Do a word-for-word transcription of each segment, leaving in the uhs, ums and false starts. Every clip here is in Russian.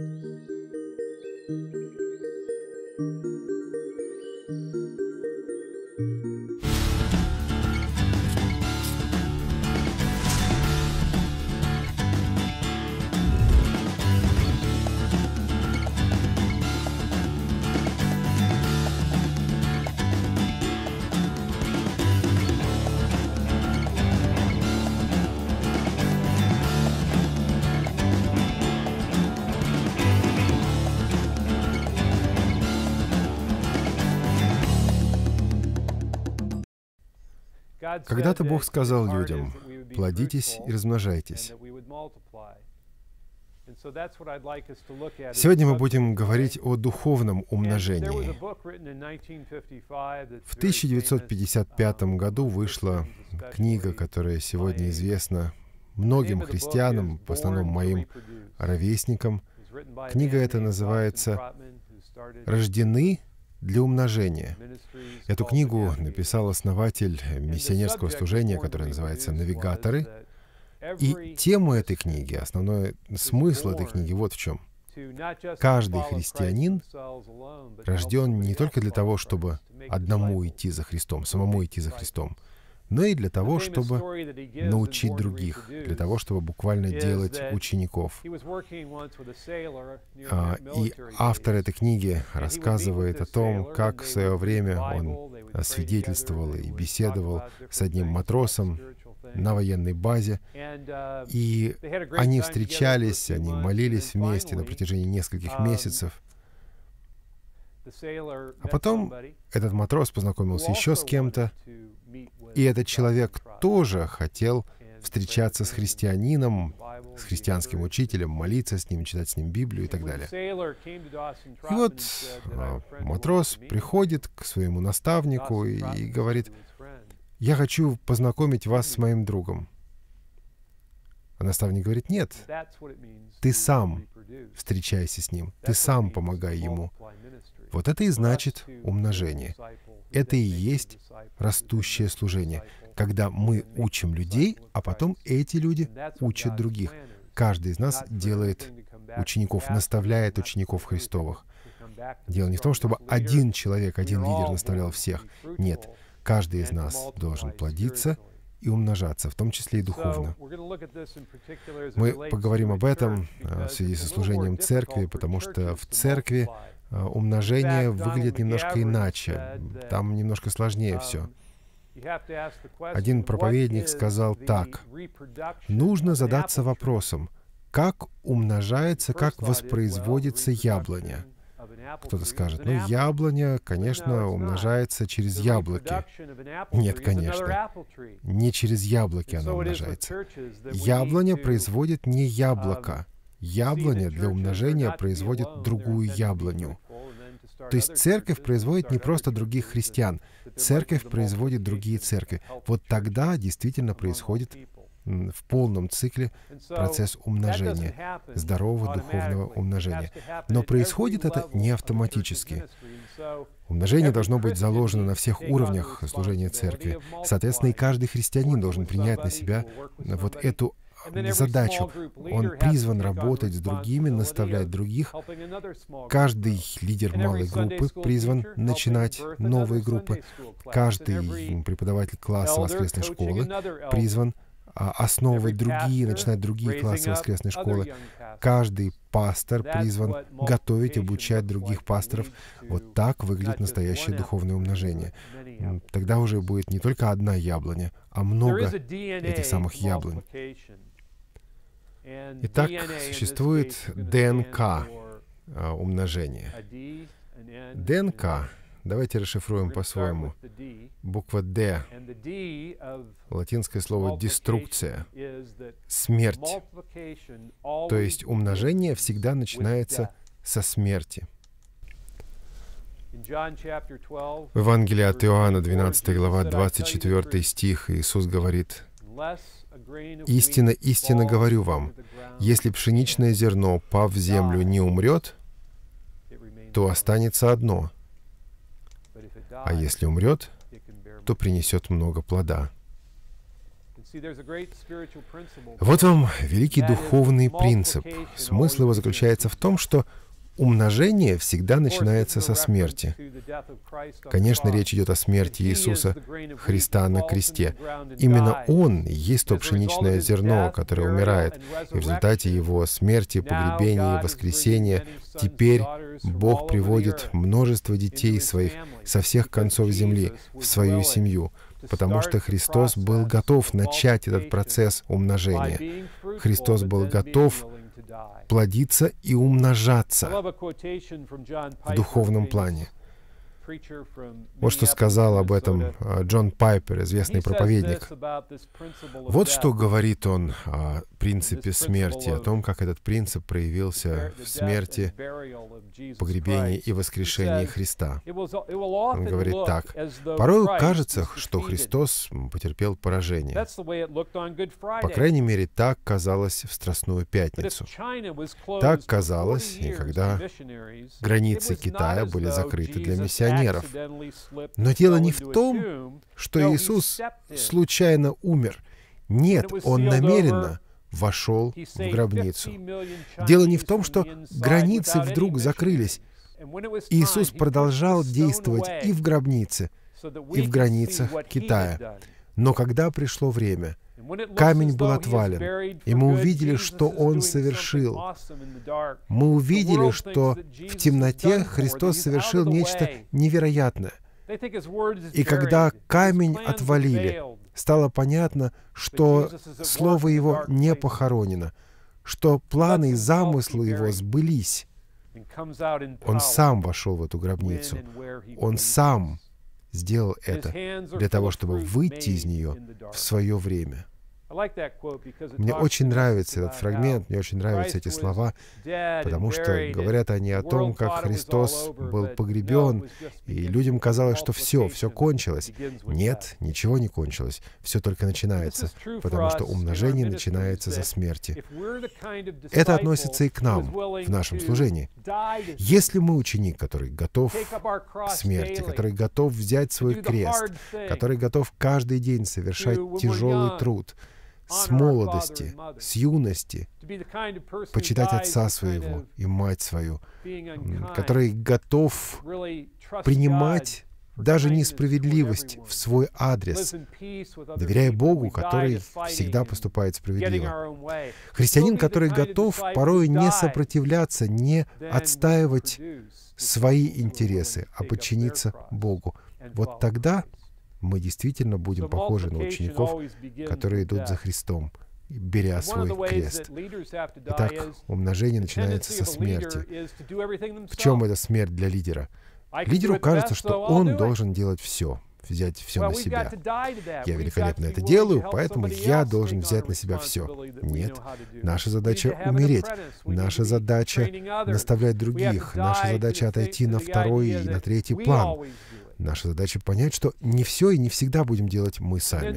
Когда-то Бог сказал людям: «Плодитесь и размножайтесь». Сегодня мы будем говорить о духовном умножении. В тысяча девятьсот пятьдесят пятом году вышла книга, которая сегодня известна многим христианам, в основном моим ровесникам. Книга эта называется «Рождены для умножения». Эту книгу написал основатель миссионерского служения, которое называется «Навигаторы». И тема этой книги, основной смысл этой книги вот в чем. Каждый христианин рожден не только для того, чтобы одному идти за Христом, самому идти за Христом, но и для того, чтобы научить других, для того, чтобы буквально делать учеников. А, и автор этой книги рассказывает о том, как в свое время он свидетельствовал и беседовал с одним матросом на военной базе, и они встречались, они молились вместе на протяжении нескольких месяцев. А потом этот матрос познакомился еще с кем-то, и этот человек тоже хотел встречаться с христианином, с христианским учителем, молиться с ним, читать с ним Библию и так далее. И вот матрос приходит к своему наставнику и, и говорит: «Я хочу познакомить вас с моим другом». А наставник говорит: «Нет, ты сам встречайся с ним, ты сам помогай ему». Вот это и значит умножение. Это и есть растущее служение, когда мы учим людей, а потом эти люди учат других. Каждый из нас делает учеников, наставляет учеников Христовых. Дело не в том, чтобы один человек, один лидер наставлял всех. Нет, каждый из нас должен плодиться и умножаться, в том числе и духовно. Мы поговорим об этом в связи со служением церкви, потому что в церкви умножение выглядит немножко иначе. Там немножко сложнее все. Один проповедник сказал так: нужно задаться вопросом, как умножается, как воспроизводится яблоня. Кто-то скажет: ну, яблоня, конечно, умножается через яблоки. Нет, конечно, не через яблоки она умножается. Яблоня производит не яблоко. Яблоня для умножения производит другую яблоню. То есть церковь производит не просто других христиан, церковь производит другие церкви. Вот тогда действительно происходит в полном цикле процесс умножения, здорового духовного умножения. Но происходит это не автоматически. Умножение должно быть заложено на всех уровнях служения церкви. Соответственно, и каждый христианин должен принять на себя вот эту задачу. Он призван работать с другими, наставлять других. Каждый лидер малой группы призван начинать новые группы. Каждый преподаватель класса воскресной школы призван основывать другие, начинать другие классы воскресной школы. Каждый пастор призван готовить, обучать других пасторов. Вот так выглядит настоящее духовное умножение. Тогда уже будет не только одна яблоня, а много этих самых яблонь. Итак, существует ДНК умножения. ДНК, давайте расшифруем по-своему. Буква «Д», латинское слово «деструкция», смерть. То есть умножение всегда начинается со смерти. В Евангелии от Иоанна, двенадцатая глава, двадцать четвёртый стих, Иисус говорит: «Истинно, истинно говорю вам, если пшеничное зерно, пав в землю, не умрет, то останется одно, а если умрет, то принесет много плода». Вот вам великий духовный принцип. Смысл его заключается в том, что умножение всегда начинается со смерти. Конечно, речь идет о смерти Иисуса Христа на кресте. Именно Он есть то пшеничное зерно, которое умирает. И в результате Его смерти, погребения и воскресения теперь Бог приводит множество детей своих со всех концов земли в свою семью, потому что Христос был готов начать этот процесс умножения. Христос был готов плодиться и умножаться в духовном плане. Вот что сказал об этом Джон Пайпер, известный проповедник. Вот что говорит он о принципе смерти, о том, как этот принцип проявился в смерти, погребении и воскрешении Христа. Он говорит так: «Порою кажется, что Христос потерпел поражение. По крайней мере, так казалось в Страстную Пятницу. Так казалось, и когда границы Китая были закрыты для миссионеров. Но дело не в том, что Иисус случайно умер. Нет, Он намеренно вошел в гробницу. Дело не в том, что границы вдруг закрылись. Иисус продолжал действовать и в гробнице, и в границах Китая. Но когда пришло время, камень был отвален, и мы увидели, что Он совершил. Мы увидели, что в темноте Христос совершил нечто невероятное. И когда камень отвалили, стало понятно, что Слово Его не похоронено, что планы и замыслы Его сбылись. Он сам вошел в эту гробницу. Он сам сделал это для того, чтобы выйти из нее в свое время. Мне очень нравится этот фрагмент, мне очень нравятся эти слова, потому что говорят они о том, как Христос был погребен, и людям казалось, что все, все кончилось. Нет, ничего не кончилось, все только начинается, потому что умножение начинается за смерти. Это относится и к нам в нашем служении. Если мы ученик, который готов к смерти, который готов взять свой крест, который готов каждый день совершать тяжелый труд, с молодости, с юности, почитать отца своего и мать свою, который готов принимать даже несправедливость в свой адрес, доверяя Богу, который всегда поступает справедливо. Христианин, который готов порой не сопротивляться, не отстаивать свои интересы, а подчиниться Богу. Вот тогда мы действительно будем похожи на учеников, которые идут за Христом, беря свой крест. Итак, умножение начинается со смерти. В чем эта смерть для лидера? Лидеру кажется, что он должен делать все, взять все на себя. Я великолепно это делаю, поэтому я должен взять на себя все. Нет. Наша задача — умереть. Наша задача — наставлять других. Наша задача — отойти на второй и на третий план. Наша задача понять, что не все и не всегда будем делать мы сами.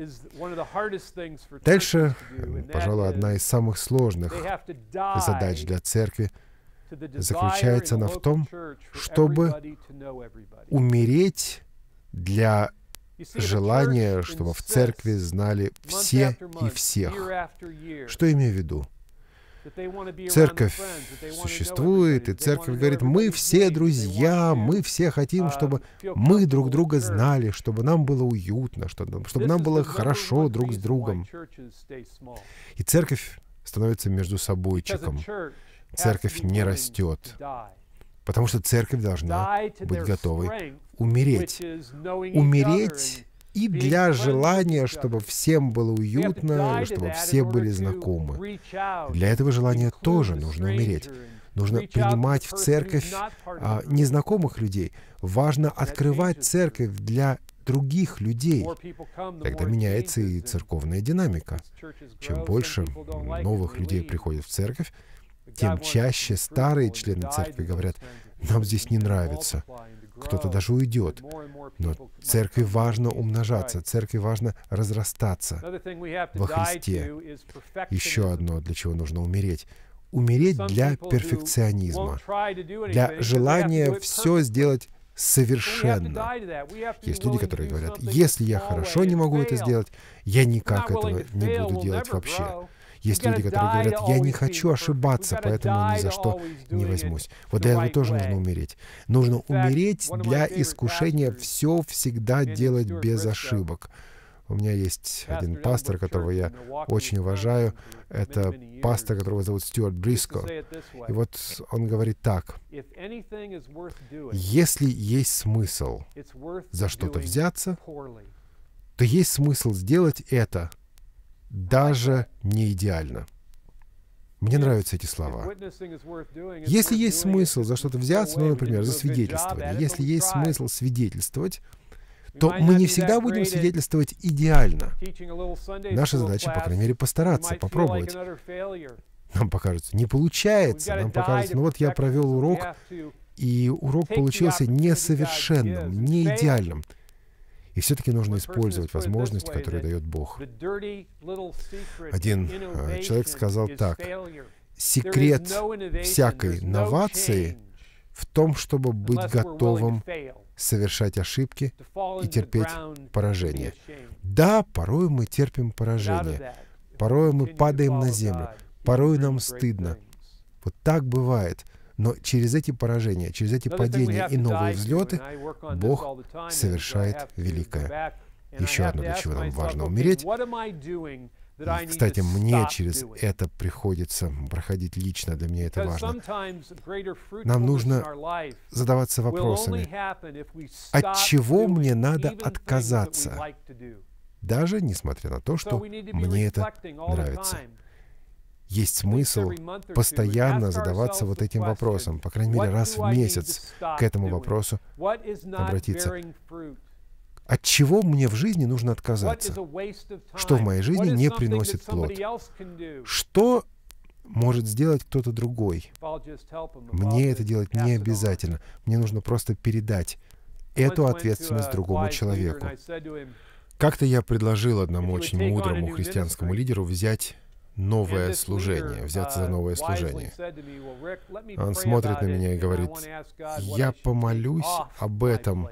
Дальше, пожалуй, одна из самых сложных задач для церкви заключается она в том, чтобы умереть для желания, чтобы в церкви знали все и всех. Что имею в виду? Церковь существует, и церковь говорит: мы все друзья, мы все хотим, чтобы мы друг друга знали, чтобы нам было уютно, чтобы, чтобы нам было хорошо друг с другом. И церковь становится между собойчиком. Церковь не растет, потому что церковь должна быть готовой умереть. Умереть и для желания, чтобы всем было уютно, и чтобы все были знакомы. Для этого желания тоже нужно умереть. Нужно принимать в церковь а, незнакомых людей. Важно открывать церковь для других людей. Тогда меняется и церковная динамика. Чем больше новых людей приходит в церковь, тем чаще старые члены церкви говорят: нам здесь не нравится. Кто-то даже уйдет. Но церкви важно умножаться, церкви важно разрастаться во Христе. Еще одно, для чего нужно умереть. Умереть для перфекционизма, для желания все сделать совершенно. Есть люди, которые говорят, если я хорошо не могу это сделать, я никак этого не буду делать вообще. Есть люди, которые говорят, я не хочу ошибаться, поэтому ни за что не возьмусь. Вот для этого тоже нужно умереть. Нужно умереть для искушения все всегда делать без ошибок. У меня есть один пастор, которого я очень уважаю. Это пастор, которого зовут Стюарт Бриско. И вот он говорит так. Если есть смысл за что-то взяться, то есть смысл сделать это даже не идеально. Мне нравятся эти слова. Если есть смысл за что-то взяться, ну, например, за свидетельствование, если есть смысл свидетельствовать, то мы не всегда будем свидетельствовать идеально. Наша задача, по крайней мере, постараться, попробовать. Нам покажется, не получается. Нам покажется, ну вот я провел урок, и урок получился несовершенным, не идеальным. И все-таки нужно использовать возможность, которую дает Бог. Один э, человек сказал так: секрет всякой новации в том, чтобы быть готовым совершать ошибки и терпеть поражение. Да, порой мы терпим поражение, порой мы падаем на землю, порой нам стыдно. Вот так бывает. Но через эти поражения, через эти падения и новые взлеты Бог совершает великое. Еще одно, для чего нам важно умереть. И, кстати, мне через это приходится проходить лично, для меня это важно. Нам нужно задаваться вопросами, от чего мне надо отказаться, даже несмотря на то, что мне это нравится. Есть смысл постоянно задаваться вот этим вопросом, по крайней мере, раз в месяц к этому вопросу обратиться. От чего мне в жизни нужно отказаться? Что в моей жизни не приносит плод? Что может сделать кто-то другой? Мне это делать не обязательно. Мне нужно просто передать эту ответственность другому человеку. Как-то я предложил одному очень мудрому христианскому лидеру взять новое служение, взяться за новое служение. Он смотрит на меня и говорит: я помолюсь об этом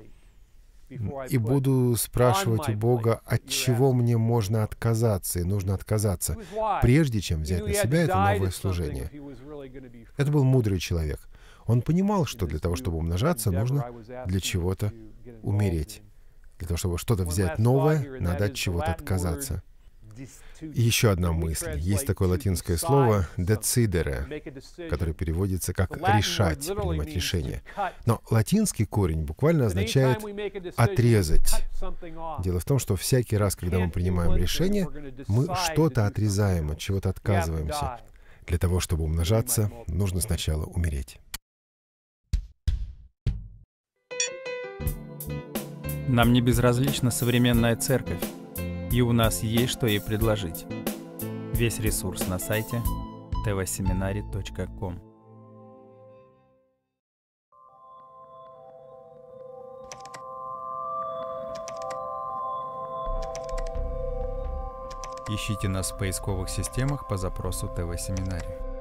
и буду спрашивать у Бога, от чего мне можно отказаться и нужно отказаться, прежде чем взять на себя это новое служение. Это был мудрый человек. Он понимал, что для того, чтобы умножаться, нужно для чего-то умереть. Для того, чтобы что-то взять новое, надо от чего-то отказаться. И еще одна мысль. Есть такое латинское слово «decidere», которое переводится как «решать», «принимать решение». Но латинский корень буквально означает «отрезать». Дело в том, что всякий раз, когда мы принимаем решение, мы что-то отрезаем, от чего-то отказываемся. Для того, чтобы умножаться, нужно сначала умереть. Нам не безразлична современная церковь, и у нас есть что ей предложить. Весь ресурс на сайте тэ вэ семинари точка ком. Ищите нас в поисковых системах по запросу тэ вэ Семинари.